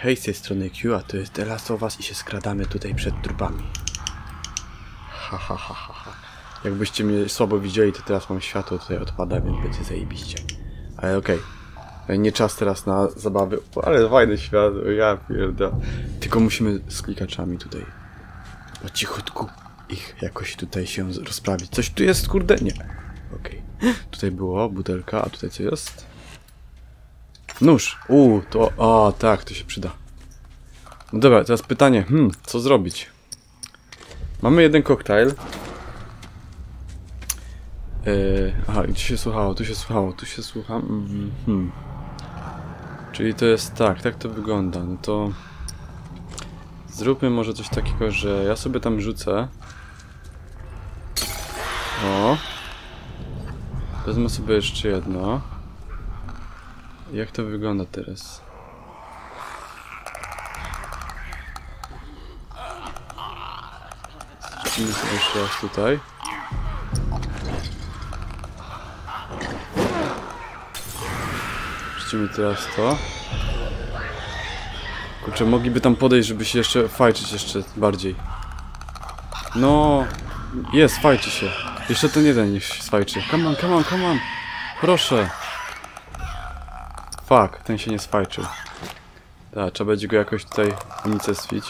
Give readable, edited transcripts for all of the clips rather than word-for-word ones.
Hej, z tej strony Q, a to jest The Last of Us i się skradamy tutaj przed trupami. Ha, ha, ha, ha, ha. Jakbyście mnie słabo widzieli, to teraz mam światło tutaj odpada, więc będzie zajebiście. Ale okej. Nie czas teraz na zabawy. Ale fajny świat, ja pierdolę. Tylko musimy z klikaczami tutaj po cichutku ich jakoś tutaj się rozprawić. Coś tu jest, kurde? Nie. Okej. Tutaj było butelka, a tutaj co jest? Nóż. To... A, tak, to się przyda. No dobra, teraz pytanie. Co zrobić? Mamy jeden koktajl. Aha, gdzie się słuchało? Tu się słuchało, tu się słucha. Czyli to jest tak to wygląda. No to... Zróbmy może coś takiego, że ja sobie tam rzucę. O. Wezmę sobie jeszcze jedno. Jak to wygląda teraz? Wrzucimy sobie jeszcze raz tutaj. Wrzucimy teraz to. Kurczę, mogliby tam podejść, żeby się jeszcze fajczyć jeszcze bardziej. No, jest, fajczy się. Jeszcze ten jeden niech się sfajczy. Come on, come on, come on. Proszę. Fuck, ten się nie sfajczył. Tak, trzeba będzie go jakoś tutaj unicestwić.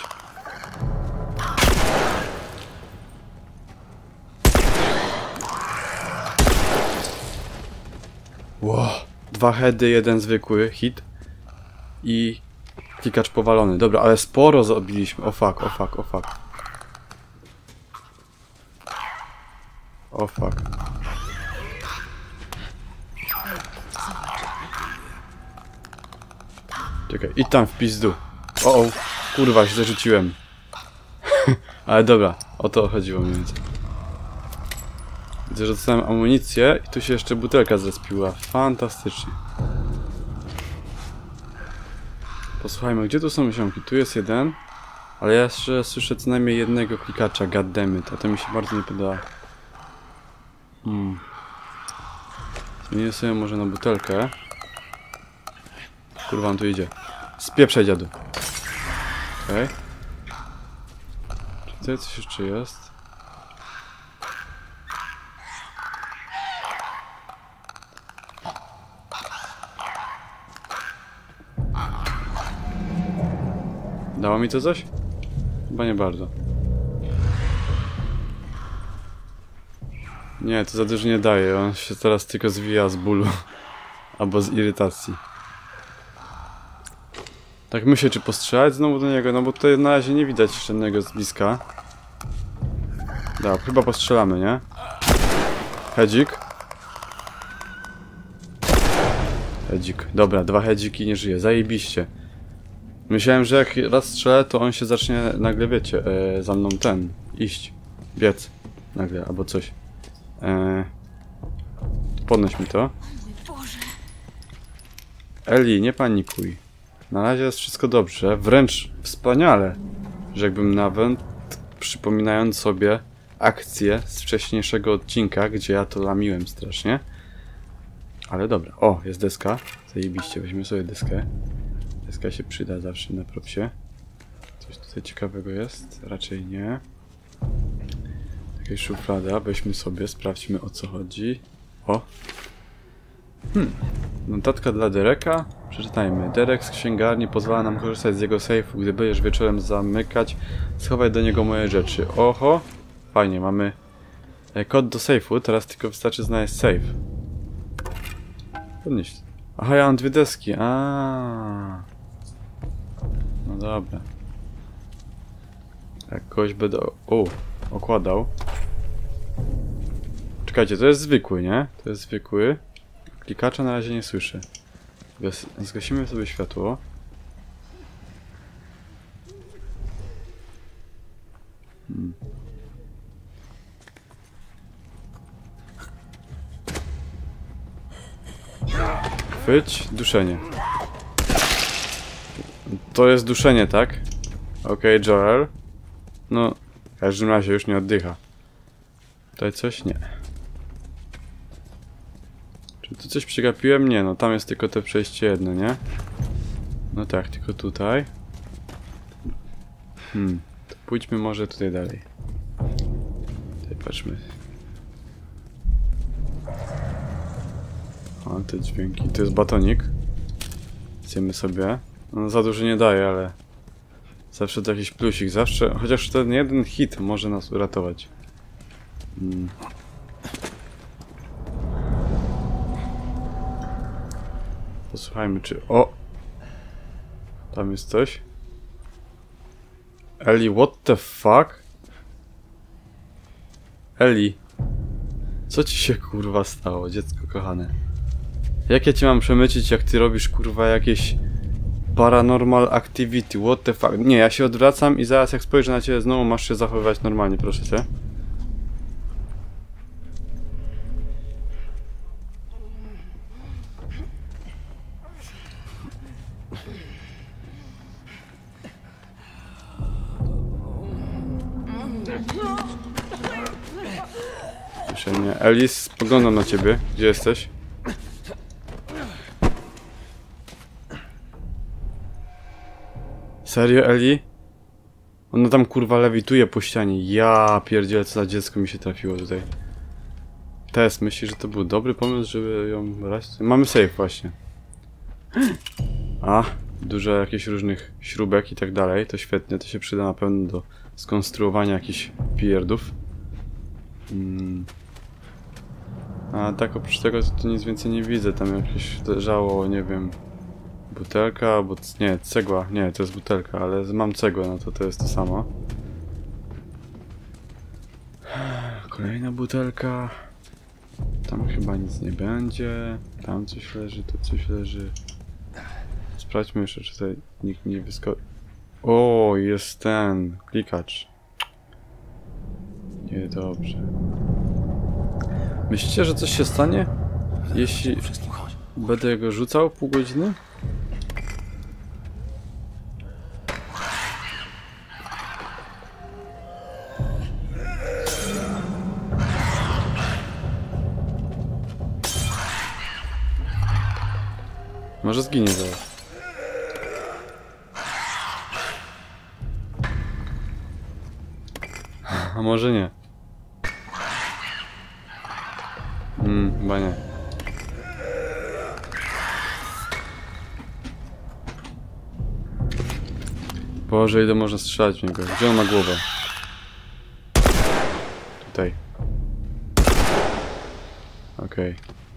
Wow, 2 heady, jeden zwykły hit. I klikacz powalony. Dobra, ale sporo zrobiliśmy. O fuck, o fuck, o fuck. O fuck. Czekaj, i tam w pizdu. O, kurwa, się zarzuciłem. Ale dobra, o to chodziło mniej więcej. Widzę, że dostałem amunicję i tu się jeszcze butelka zrespiła. Fantastycznie. Posłuchajmy, gdzie tu są ziomki? Tu jest jeden. Ale ja jeszcze słyszę co najmniej jednego klikacza, goddammit, a to mi się bardzo nie podoba. Zmienię sobie może na butelkę. Kurwa, on tu idzie. Spieprzaj, dziadu. Okej. Czy tutaj coś jeszcze jest? Dało mi to coś? Chyba nie bardzo. Nie, to za dużo nie daje. On się teraz tylko zwija z bólu. Albo z irytacji. Tak myślę, czy postrzelać znowu do niego, no bo tutaj na razie nie widać żadnego z bliska. Dobra, chyba postrzelamy, nie? Hedzik. Hedzik. Dobra, 2 hedziki nie żyje. Zajebiście. Myślałem, że jak raz strzelę, to on się zacznie nagle, wiecie, za mną iść. Biec. Nagle, albo coś. Podnoś mi to. Eli, nie panikuj. Na razie jest wszystko dobrze, wręcz wspaniale, rzekłbym nawet, przypominając sobie akcję z wcześniejszego odcinka, gdzie ja to lamiłem strasznie. Ale dobra, o, jest deska, zajebiście, weźmy sobie deskę. Deska się przyda zawsze na propsie. Coś tutaj ciekawego jest? Raczej nie. Jakaś szuflada, weźmy sobie, sprawdźmy o co chodzi. O! Notatka dla Dereka. Przeczytajmy. Derek z księgarni pozwala nam korzystać z jego sejfu. Gdy będziesz wieczorem zamykać, schowaj do niego moje rzeczy. Oho! Fajnie, mamy kod do sejfu. Teraz tylko wystarczy znaleźć sejf. Podnieść. Aha, ja mam 2 deski. No dobra. Jakoś będę... okładał. Czekajcie, to jest zwykły, nie? To jest zwykły. Klikacza na razie nie słyszę. Zgasimy sobie światło. Chwyć, duszenie. To jest duszenie, tak? Okej, Joel. No, w każdym razie już nie oddycha. Tutaj coś? Nie. Czy tu coś przegapiłem? Nie, no tam jest tylko to przejście jedno, nie? No tak, tylko tutaj. To pójdźmy może tutaj dalej. Tutaj patrzmy. O, te dźwięki. To jest batonik. Zjemy sobie. No za dużo nie daje, ale zawsze to jakiś plusik. Zawsze, chociaż ten jeden hit może nas uratować. Posłuchajmy, czy... O! Tam jest coś. Eli, what the fuck? Eli. Co ci się kurwa stało, dziecko kochane? Jak ja cię mam przemycić, jak ty robisz kurwa jakieś paranormal activity, what the fuck? Nie, ja się odwracam i zaraz jak spojrzę na ciebie znowu masz się zachowywać normalnie, proszę cię. Proszę mnie. Elis, spoglądam na ciebie. Gdzie jesteś? Serio, Eli? Ona tam kurwa lewituje po ścianie. Ja pierdzielę, co za dziecko mi się trafiło tutaj. Tess, myślisz, że to był dobry pomysł, żeby ją brać? Mamy safe właśnie. A, dużo jakichś różnych śrubek i tak dalej. To świetnie, to się przyda na pewno do skonstruowania jakichś pierdów. A tak oprócz tego to tu nic więcej nie widzę. Tam jakieś leżało, nie wiem, butelka, albo nie, cegła. Nie, to jest butelka, ale mam cegłę, no to jest to samo. Kolejna butelka. Tam chyba nic nie będzie. Tam coś leży, tu coś leży. Sprawdźmy jeszcze, czy tutaj nikt nie wyskoczy. O, jest ten klikacz. Niedobrze. Myślicie, że coś się stanie, jeśli będę go rzucał pół godziny? Może zginie zaraz. A może nie. Chyba nie. Boże, ile można strzelać w niego. Gdzie on ma głowę? Tutaj. Okej.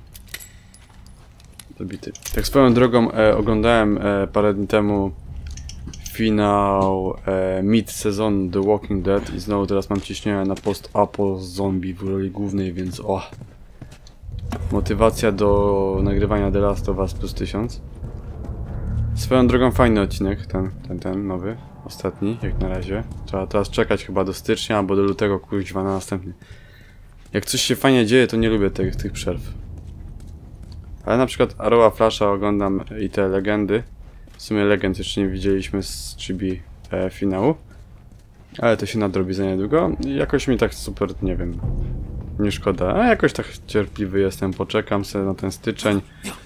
Zabity. Tak swoją drogą oglądałem parę dni temu finał mid-sezon The Walking Dead i znowu teraz mam ciśnienie na post-apo zombie w roli głównej, więc motywacja do nagrywania The Last of Us plus 1000. Swoją drogą fajny odcinek, ten nowy, ostatni, jak na razie. Trzeba teraz czekać chyba do stycznia albo do lutego, kuźwa, na następny. Jak coś się fajnie dzieje, to nie lubię tych przerw. Ale na przykład Arrowa Flasha oglądam i te legendy. W sumie legend jeszcze nie widzieliśmy z Chibi finału. Ale to się nadrobi za niedługo. I jakoś mi tak super, nie wiem, nie szkoda. A jakoś tak cierpliwy jestem, poczekam sobie na ten styczeń.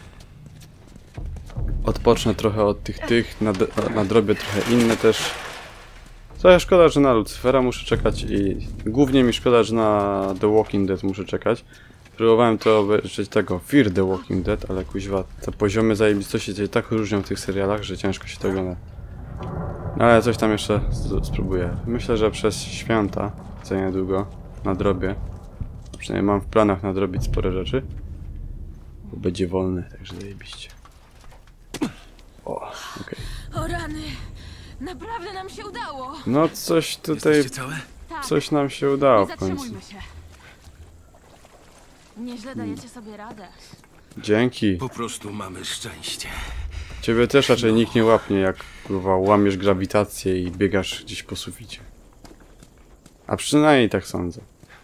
Odpocznę trochę od tych, nadrobię trochę inne też. Trochę szkoda, że na Lucyfera muszę czekać i głównie mi szkoda, że na The Walking Dead muszę czekać. Próbowałem to obejrzeć tego Fear the Walking Dead, ale kuźwa, te poziomy zajebistości się tak różnią w tych serialach, że ciężko się to ogląda. No ale coś tam jeszcze spróbuję. Myślę, że przez święta, co niedługo, nadrobię. Przynajmniej mam w planach nadrobić spore rzeczy. Bo będzie wolne, także zajebiście. O, okej. O rany! Naprawdę nam się udało! No coś tutaj, coś nam się udało w końcu. Zatrzymujmy się. Nieźle dajecie sobie radę. Dzięki. Po prostu mamy szczęście. Ciebie też raczej nikt nie łapnie, jak kurwa łamiesz grawitację i biegasz gdzieś po suficie. A przynajmniej tak sądzę.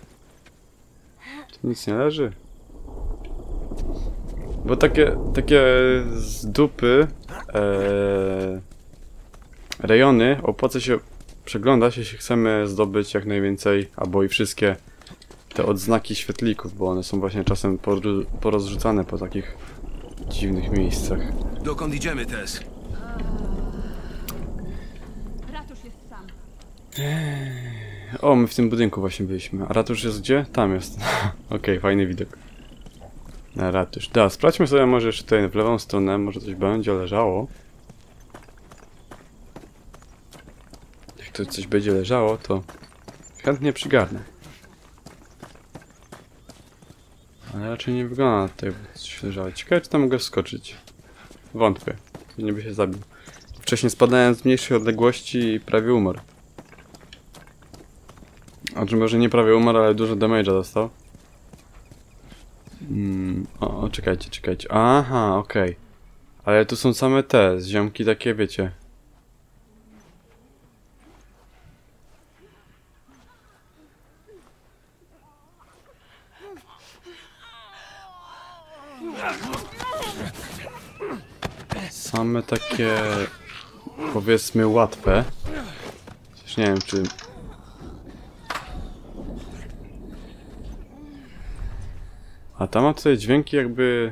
Tu nic nie leży. Bo takie z dupy rejony opłaca się przeglądać, jeśli chcemy zdobyć jak najwięcej, albo i wszystkie te odznaki świetlików, bo one są właśnie czasem porozrzucane po takich dziwnych miejscach. Dokąd idziemy, Tess? Ratusz jest sam. O, my w tym budynku właśnie byliśmy. A ratusz jest gdzie? Tam jest. Okej, fajny widok. Na ratusz. Da, sprawdźmy sobie może jeszcze tutaj w lewą stronę. Może coś będzie leżało. Jak to coś będzie leżało, to chętnie przygarnę. Ale raczej nie wygląda na to, jakby coś leżało. Ciekawe, czy tam mogę wskoczyć. Wątpię. Nie by się zabił. Wcześniej spadałem z mniejszej odległości i prawie umarł. A czy może nie prawie umarł, ale dużo damage'a dostał. O, czekajcie. Aha, okej. Ale tu są same te ziomki takie, wiecie. Same takie, powiedzmy, łatwe. Chociaż nie wiem, czy... A ta ma tutaj dźwięki jakby...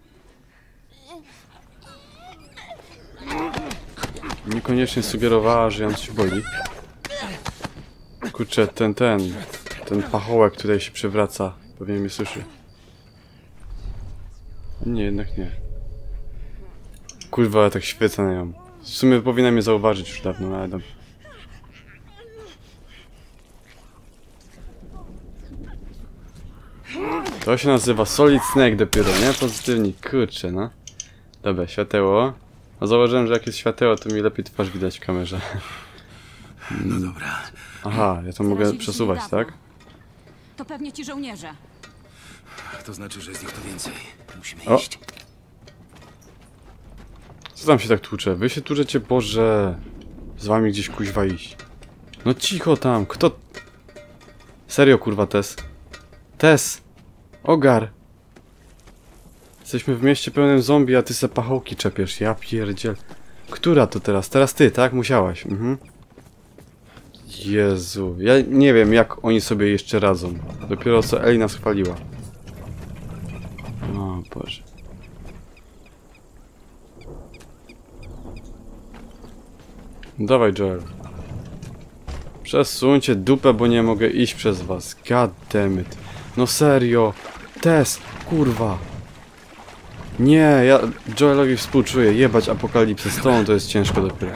Niekoniecznie sugerowała, że ją coś boli. Kurczę, ten pachołek tutaj się przewraca. Pewnie mnie słyszy. Nie, jednak nie. Kurwa, ja tak świecę na nią. W sumie powinna mnie zauważyć już dawno, no ale dobrze. To się nazywa Solid Snake dopiero, nie? Pozytywnik, kurczę, no. Dobra, świateło. No zauważyłem, że jak jest świateło, to mi lepiej twarz widać w kamerze. No dobra. Aha, ja to mogę przesuwać, tak? To pewnie ci żołnierze. To znaczy, że jest ich tu więcej. Musimy O. iść. Co tam się tak tłucze? Wy się tłuczecie, Boże. Z wami gdzieś kuźwa iść. No cicho tam, kto... Serio, kurwa, Tess. Tess! Ogar! Jesteśmy w mieście pełnym zombie, a ty se pachołki czepiesz. Ja pierdziel. Która to teraz? Teraz ty, tak? Musiałaś. Jezu. Ja nie wiem, jak oni sobie jeszcze radzą. Dopiero co Eli nas chwaliła. O Boże. Dawaj, Joel. Przesuńcie dupę, bo nie mogę iść przez was. God damn it. No serio. Tess, kurwa. Nie, ja Joelowi współczuję. Jebać apokalipsę z tobą to jest ciężko dopiero.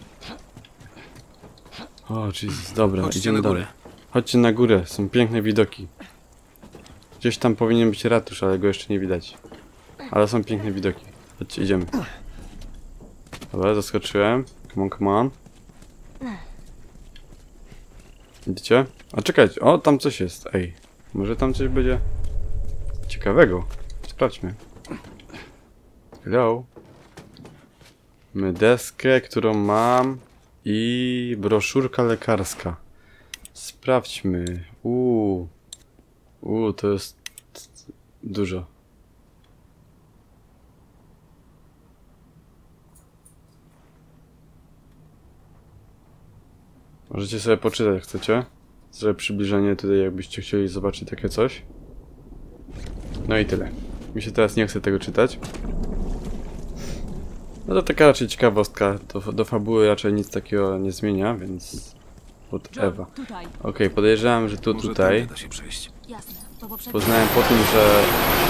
O, Jesus, dobra, Chodźcie idziemy na górę. dalej. Chodźcie na górę, są piękne widoki. Gdzieś tam powinien być ratusz, ale go jeszcze nie widać. Ale są piękne widoki. Chodźcie, idziemy. Dobra, zaskoczyłem. Come on. Widzicie? A czekajcie, o, tam coś jest. Ej, może tam coś będzie ciekawego. Sprawdźmy. Hello. Mamy deskę, którą mam i broszurka lekarska. Sprawdźmy. To jest dużo. Możecie sobie poczytać, jak chcecie. Zrobię przybliżenie tutaj, jakbyście chcieli zobaczyć takie coś. No i tyle. Mi się teraz nie chce tego czytać. No to taka raczej ciekawostka. Do fabuły raczej nic takiego nie zmienia, więc... Ewa. Tutaj. Okej, podejrzewam, że Może tutaj tam da się przejść. Jasne. To poprzednie. poznałem po tym, że...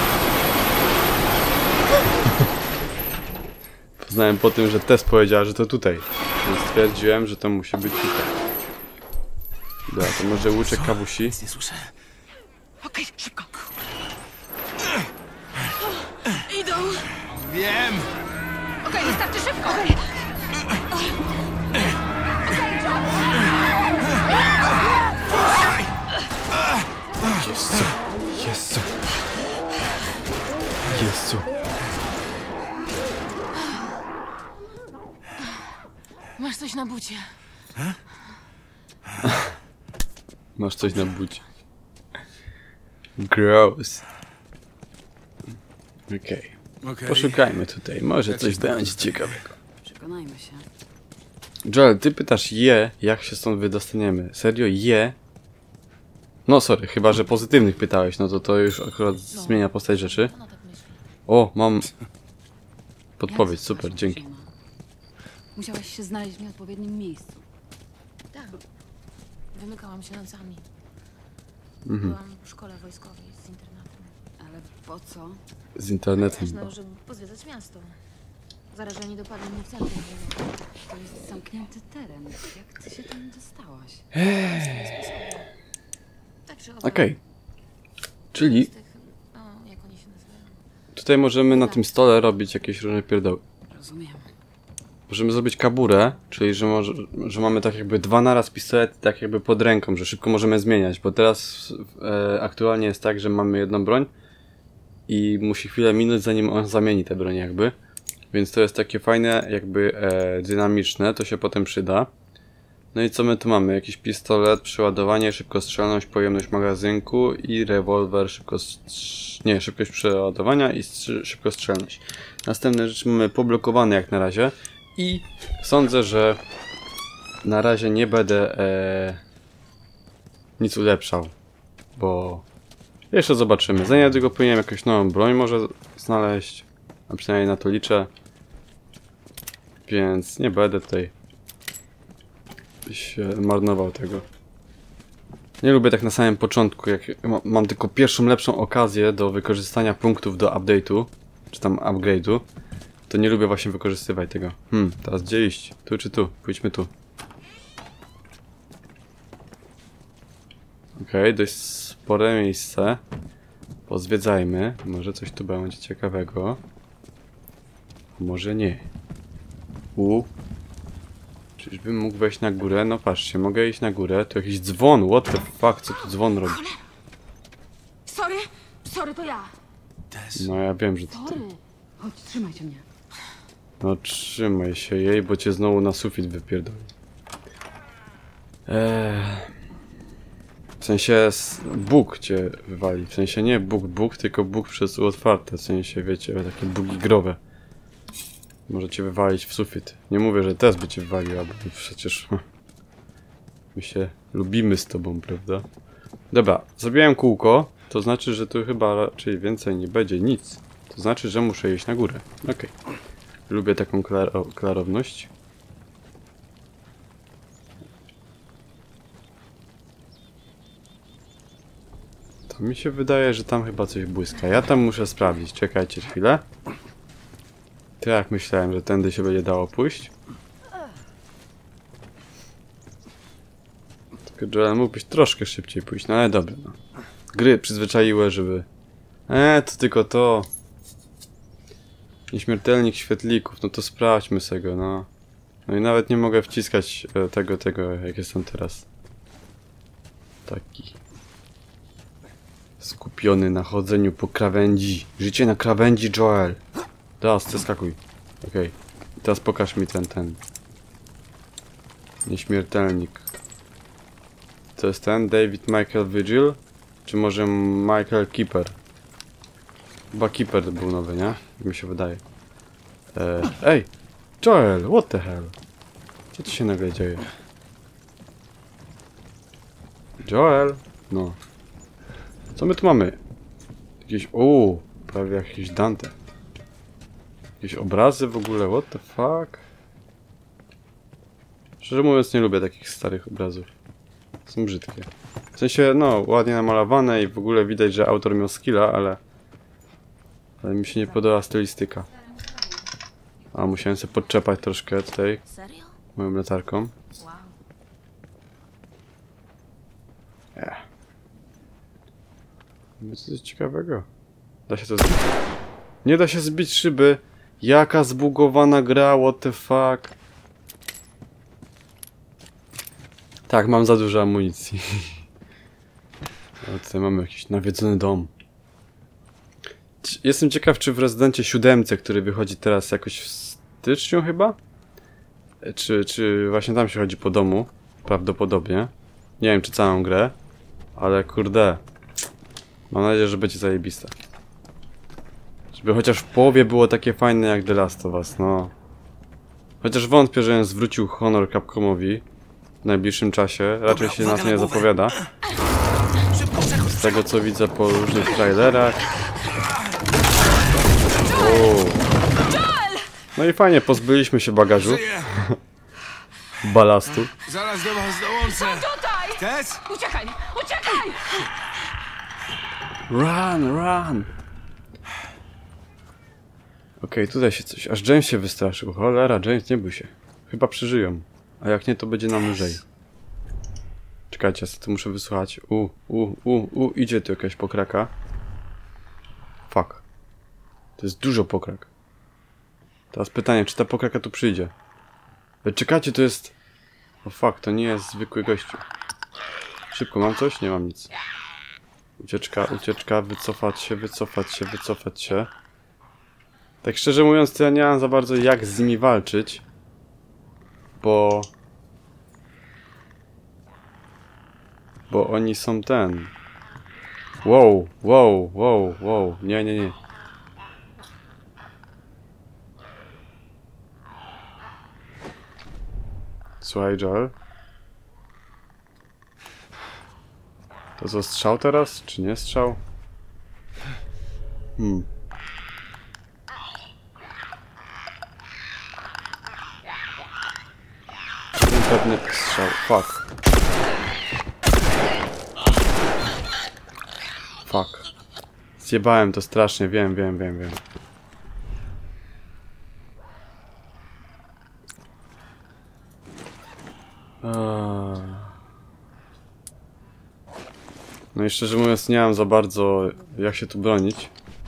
Poznałem po tym, że Tess powiedziała, że to tutaj. Więc stwierdziłem, że to musi być tutaj. Dobra, to może łuczek kawusi. Nic nie słyszę. Okej, szybko. Idą. Wiem! Okej, wystarczy szybko. Jezu. Jezu. Jezu. Masz coś na bucie. Masz coś na bucie. Gross. Okej. Okej. Poszukajmy tutaj. Może coś będzie ciekawego. Przekonajmy się. Joel, ty pytasz jak się stąd wydostaniemy. Serio, No sorry, chyba że pozytywnych pytałeś, no to już akurat zmienia postać rzeczy. No tak myślę. O, mam podpowiedź, super, dzięki. Musiałeś się znaleźć w nieodpowiednim miejscu. Tak. Wymykałam się nocami. Mhm. Byłam w szkole wojskowej z internatem. Ale po co? Z internetem. No, żeby pozwiedzać miasto. Zarażeni dopadli mnie w centrum. To jest zamknięty teren. Jak ty się tam dostałaś? Tak czy owak. Okej. Czyli Z tych, no, jak oni się nazywają? tutaj możemy na tym stole robić jakieś różne pierdoły. Rozumiem. Możemy zrobić kaburę, czyli że mamy tak jakby dwa naraz pistolety tak jakby pod ręką, że szybko możemy zmieniać, bo teraz aktualnie jest tak, że mamy jedną broń i musi chwilę minąć, zanim on zamieni te broń jakby. Więc to jest takie fajne, jakby dynamiczne, to się potem przyda. No i co my tu mamy? Jakiś pistolet, przeładowanie, szybkostrzelność, pojemność magazynku i rewolwer, szybkość przeładowania i szybkostrzelność. Następne rzeczy mamy poblokowane jak na razie i sądzę, że na razie nie będę nic ulepszał, bo jeszcze zobaczymy. Za niedługo powinienem jakąś nową broń może znaleźć, a przynajmniej na to liczę, więc nie będę tutaj się marnował tego. Nie lubię tak na samym początku, jak mam tylko pierwszą lepszą okazję do wykorzystania punktów do update'u, czy tam upgrade'u, to nie lubię właśnie wykorzystywać tego. Teraz gdzie iść? Tu czy tu? Pójdźmy tu. Okej, dość spore miejsce. Pozwiedzajmy. Może coś tu będzie ciekawego. Może nie. Czyżbym mógł wejść na górę? No patrzcie, mogę iść na górę. To jakiś dzwon, what the fuck, co tu dzwon robi? Sorry, to ja. No ja wiem, że to ty. Chodź, trzymajcie mnie. No trzymaj się jej, bo cię znowu na sufit wypierdoli. W sensie Bóg cię wywali. W sensie nie Bóg, tylko Bóg przez U otwarte. W sensie, wiecie, takie bugi growe. Może cię wywalić w sufit. Nie mówię, że też by cię wywalił, bo przecież my się lubimy z tobą, prawda? Dobra, zrobiłem kółko. To znaczy, że tu chyba raczej więcej nie będzie nic. To znaczy, że muszę iść na górę. Okej. Lubię taką klarowność. To mi się wydaje, że tam chyba coś błyska. Ja tam muszę sprawdzić. Czekajcie chwilę. To jak myślałem, że tędy się będzie dało pójść. Tylko Joel mógłbyś troszkę szybciej pójść. No ale dobra. No. Gry przyzwyczaiłe, żeby... to tylko to. Nieśmiertelnik świetlików. No to sprawdźmy sobie go, no. No i nawet nie mogę wciskać tego, jak jestem teraz. Taki... skupiony na chodzeniu po krawędzi. Życie na krawędzi, Joel. Teraz, zeskakuj. Okej. Teraz pokaż mi ten. Nieśmiertelnik. To jest ten? David Michael Vigil? Czy może Michael Keeper? Chyba Keeper był nowy, nie? Mi się wydaje. Ej! Joel! What the hell? Co tu się nagle dzieje? Joel! No. Co my tu mamy? Jakieś... prawie jakieś Dante. Jakieś obrazy w ogóle, what the fuck? Szczerze mówiąc nie lubię takich starych obrazów. Są brzydkie. W sensie, no, ładnie namalowane i w ogóle widać, że autor miał skilla, ale mi się nie podoba stylistyka. A, musiałem sobie podczepać troszkę tutaj Serio? moją latarką. Wow. Będzie coś ciekawego. Da się to zbić? Nie da się zbić szyby. Jaka zbugowana gra, what the fuck. Tak, mam za dużo amunicji. A tutaj mamy jakiś nawiedzony dom. Jestem ciekaw, czy w Rezydencie 7, który wychodzi teraz jakoś w styczniu chyba? Czy właśnie tam się chodzi po domu? Prawdopodobnie. Nie wiem, czy całą grę. Ale kurde. Mam nadzieję, że będzie zajebiste. Żeby chociaż w połowie było takie fajne jak The Last of Us, no. Chociaż wątpię, że zwrócił honor Capcomowi w najbliższym czasie. Raczej się na to nie zapowiada. Z tego co widzę po różnych trailerach. No i fajnie, pozbyliśmy się bagażu. balastu. Zaraz do was dołączę. Tutaj! Tess? Uciekaj! Uciekaj! Run! Okej, tutaj się coś... Aż James się wystraszył. Cholera, James, nie bój się. Chyba przeżyją. A jak nie, to będzie nam lżej. Czekajcie, ja tu muszę wysłuchać. Idzie tu jakaś pokraka. Fuck. To jest dużo pokrak. Teraz pytanie, czy ta pokraka tu przyjdzie? Czekajcie, to jest... O fuck, to nie jest zwykły gościu. Szybko, mam coś? Nie mam nic. Ucieczka, wycofać się. Tak szczerze mówiąc, to ja nie mam za bardzo jak z nimi walczyć. Bo oni są ten... Wow. Nie. Słuchaj, Joel. To co, strzał teraz? Czy nie strzał? Pewny strzał. Fuck. Zjebałem to strasznie, wiem. No i szczerze mówiąc nie mam za bardzo jak się tu bronić.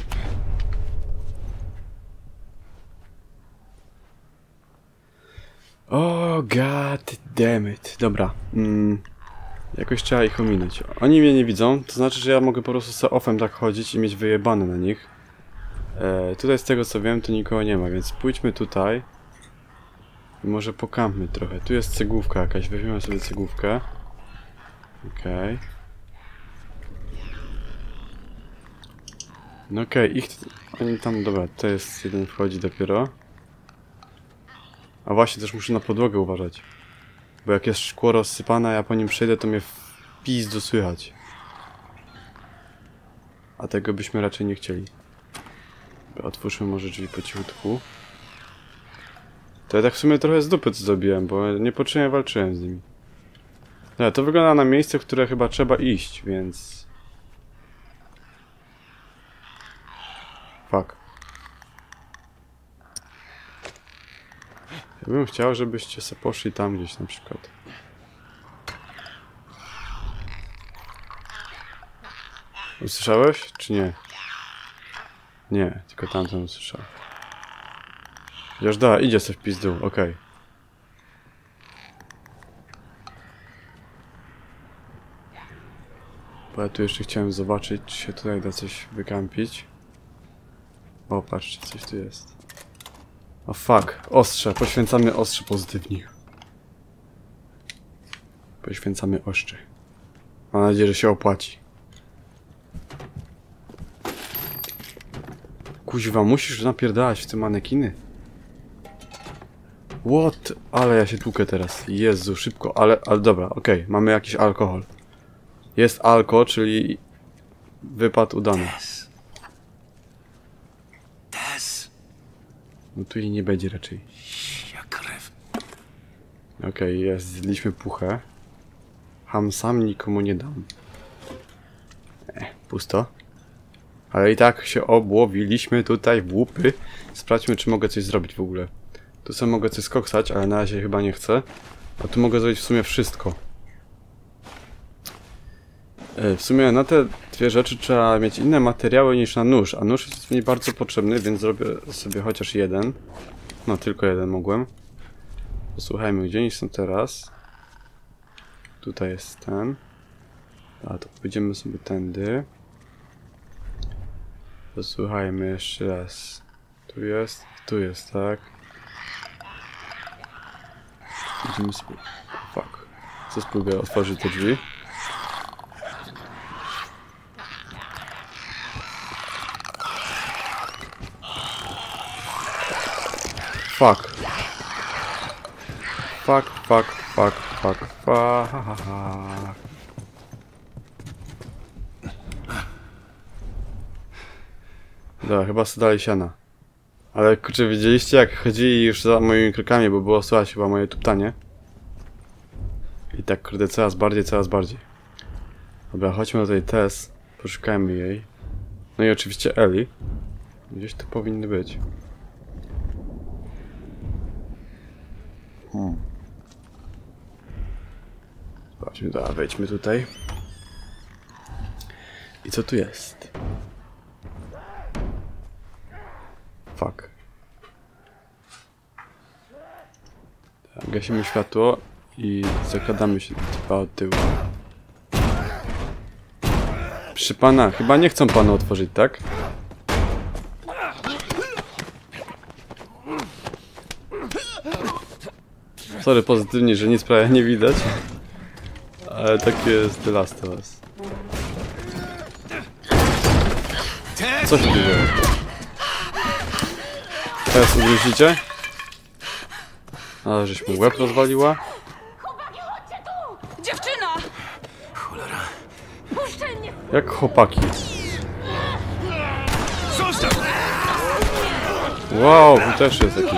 Oh god damn it. Dobra. Jakoś trzeba ich ominąć. Oni mnie nie widzą, to znaczy, że ja mogę po prostu sobie offem tak chodzić i mieć wyjebane na nich. Tutaj z tego co wiem, to nikogo nie ma, więc pójdźmy tutaj. I może pokampmy trochę. Tu jest cegłówka jakaś, weźmiemy sobie cegłówkę. Okej. No okej, oni tam, dobra, to jest jeden wchodzi dopiero. A właśnie, też muszę na podłogę uważać. Bo jak jest szkło rozsypane, a ja po nim przejdę, to mnie w pizdu słychać. A tego byśmy raczej nie chcieli. Otwórzmy może drzwi po cichutku. To ja tak w sumie trochę z dupy co zrobiłem, bo niepotrzebnie walczyłem z nimi. No, to wygląda na miejsce, w które chyba trzeba iść, więc... Fuck. Ja bym chciał, żebyście se poszli tam gdzieś na przykład. Usłyszałeś, czy nie? Nie, tylko tamten usłyszał. Już da, idzie se w pizdu, okej. Bo ja tu jeszcze chciałem zobaczyć, czy się tutaj da coś wykampić. O, patrzcie, coś tu jest. O fuck, ostrze, poświęcamy ostrze pozytywnie. Poświęcamy ostrze. Mam nadzieję, że się opłaci. Kuźwa, musisz napierdalać w te manekiny. What? Ale ja się tłukę teraz. Jezu, szybko, ale dobra, okej, mamy jakiś alkohol. Jest alko, czyli wypad udany. Tess. No tu jej nie będzie raczej. Jak krew. Okej, jest, zjedliśmy puchę. Sam nikomu nie dam. Pusto. Ale i tak się obłowiliśmy tutaj w łupy. Sprawdźmy, czy mogę coś zrobić w ogóle. Tu sobie mogę coś skoksać, ale na razie chyba nie chcę. A tu mogę zrobić w sumie wszystko. W sumie na te dwie rzeczy trzeba mieć inne materiały niż na nóż. A nóż jest mi bardzo potrzebny, więc zrobię sobie chociaż jeden. No, tylko jeden mogłem. Posłuchajmy, gdzie oni są teraz. Tutaj jest ten. A to pójdziemy sobie tędy. Posłuchajmy jeszcze raz. Tu jest, tak. Idziemy sobie... Fuck. Co spróbuję otworzyć te drzwi. Fuck. Dobra, chyba sobie dali siana. Ale kurczę, widzieliście jak chodzili już za moimi krokami, bo było słychać chyba moje tuptanie. I tak kurde coraz bardziej. Dobra, chodźmy do tej Tess. Poszukajmy jej. No i oczywiście Ellie. Gdzieś tu powinny być. Zobaczmy, dobra, wejdźmy tutaj. I co tu jest? Fuck. Tak, gasimy światło i zakładamy się dwa od tyłu. Przy pana, chyba nie chcą pana otworzyć, tak? Sorry pozytywnie, że nic prawie nie widać. Ale takie jest The Last of Us. Co się dzieje? Teraz ugryzicie? Ale żeś mu łeb rozwaliła? Chłopaki, chodźcie tu! Dziewczyna! Cholera. Puszczaj mnie! Jak chłopaki. Wow, tu też jest jakiś.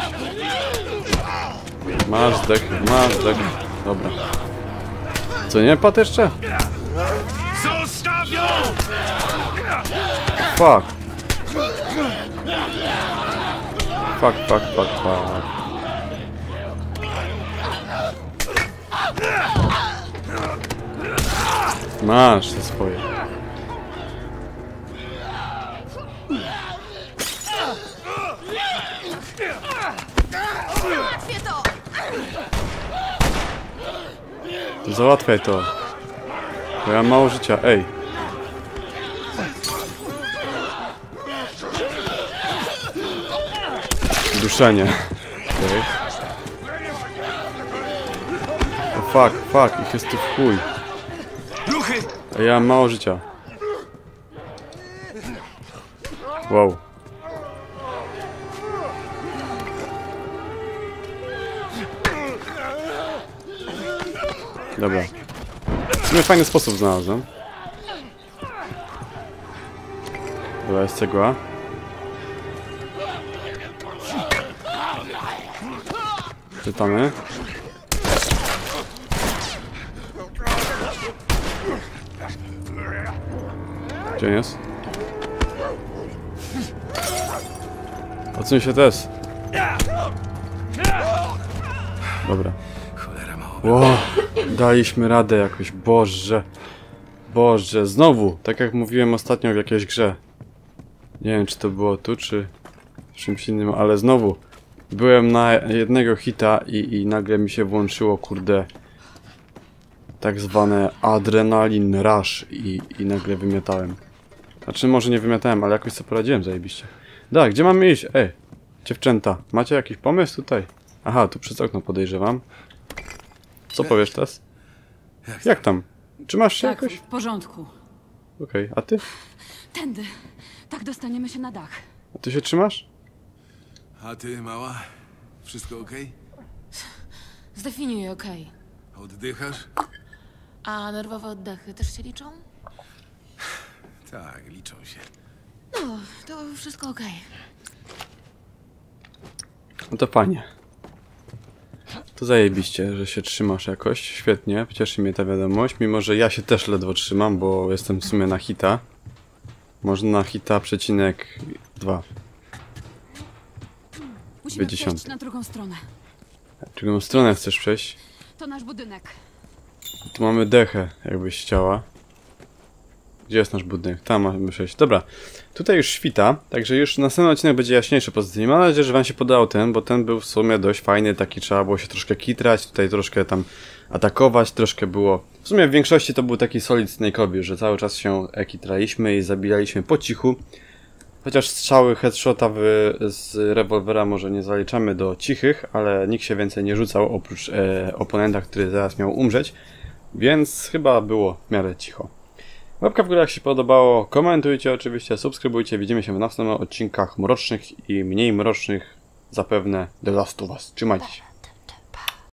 Masz zdech. Dobra. Co nie, padł jeszcze? Fuck. Fuck. Masz te swoje. Załatwię to! Załatwiaj to. Bo ja mam mało życia, ej. Duszenie. Okay. O fuck, ich jest tu w chuj. A ja mam mało życia. Wow. Dobra. W sumie fajny sposób znalazłem. Dobra, jest cegła. Czytamy. Gdzie jest? Odsuń się też. Dobra. Cholera mało. Wow, daliśmy radę jakoś, Boże. Boże, znowu, tak jak mówiłem ostatnio w jakiejś grze. Nie wiem, czy to było tu, czy w czymś innym, ale znowu byłem na jednego hita i nagle mi się włączyło, kurde, tak zwane adrenalin rush i nagle wymiatałem. Znaczy, może nie wymiatałem, ale jakoś sobie poradziłem zajebiście. Da, gdzie mamy iść? Ej, dziewczęta, macie jakiś pomysł tutaj? Aha, tu przez okno podejrzewam. Co powiesz teraz? Jak tam? Trzymasz się Tak, jakoś? w porządku. Okej, a ty? Tędy. Tak dostaniemy się na dach. A ty się trzymasz? A ty, mała? Wszystko okej? Zdefiniuj, okej. Oddychasz? A nerwowe oddechy też się liczą? Tak, liczą się. No, to wszystko okej. No to fajnie. To zajebiście, że się trzymasz jakoś. Świetnie, cieszy mnie ta wiadomość. Mimo, że ja się też ledwo trzymam, bo jestem w sumie na hita. Może na hita przecinek 2. Musimy Dziesiąty. przejść na drugą stronę. Drugą stronę chcesz przejść? To nasz budynek. Tu mamy dechę, jakbyś chciała. Gdzie jest nasz budynek? Tam mamy przejść. Dobra, tutaj już świta, także już następny odcinek będzie jaśniejszy pozytywnie. Mam nadzieję, że wam się podobał ten, bo ten był w sumie dość fajny, taki trzeba było się troszkę kitrać, tutaj troszkę tam atakować, troszkę było... W sumie w większości to był taki solid snake'owy, że cały czas się kitraliśmy i zabijaliśmy po cichu. Chociaż strzały headshota z rewolwera może nie zaliczamy do cichych, ale nikt się więcej nie rzucał oprócz oponenta, który zaraz miał umrzeć. Więc chyba było w miarę cicho. Łapka w górę jak się podobało, komentujcie oczywiście, subskrybujcie, widzimy się w następnych odcinkach mrocznych i mniej mrocznych, zapewne The Last of Us. Trzymajcie się.